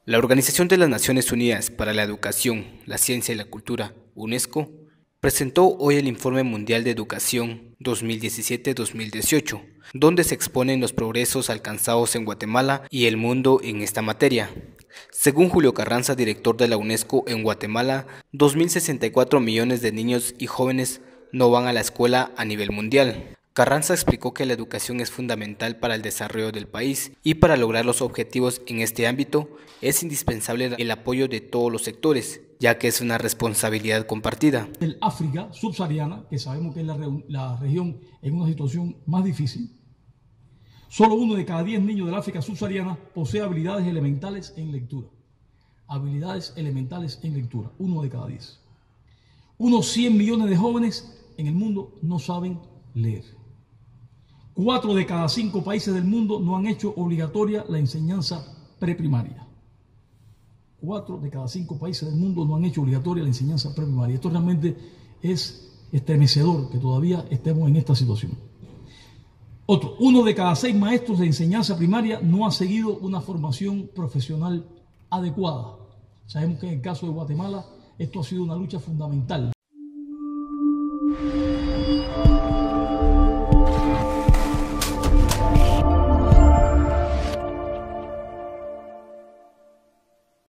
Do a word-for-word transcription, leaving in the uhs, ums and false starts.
La Organización de las Naciones Unidas para la Educación, la Ciencia y la Cultura, UNESCO, presentó hoy el Informe Mundial de Educación dos mil diecisiete dos mil dieciocho, donde se exponen los progresos alcanzados en Guatemala y el mundo en esta materia. Según Julio Carranza, director de la UNESCO en Guatemala, dos mil sesenta y cuatro millones de niños y jóvenes no van a la escuela a nivel mundial. Carranza explicó que la educación es fundamental para el desarrollo del país y para lograr los objetivos en este ámbito es indispensable el apoyo de todos los sectores, ya que es una responsabilidad compartida. El África subsahariana, que sabemos que es la, la región en una situación más difícil, solo uno de cada diez niños del África subsahariana posee habilidades elementales en lectura. Habilidades elementales en lectura, uno de cada diez. Unos cien millones de jóvenes en el mundo no saben leer. Cuatro de cada cinco países del mundo no han hecho obligatoria la enseñanza preprimaria. Cuatro de cada cinco países del mundo no han hecho obligatoria la enseñanza preprimaria. Esto realmente es estremecedor que todavía estemos en esta situación. Otro, uno de cada seis maestros de enseñanza primaria no ha seguido una formación profesional adecuada. Sabemos que en el caso de Guatemala esto ha sido una lucha fundamental.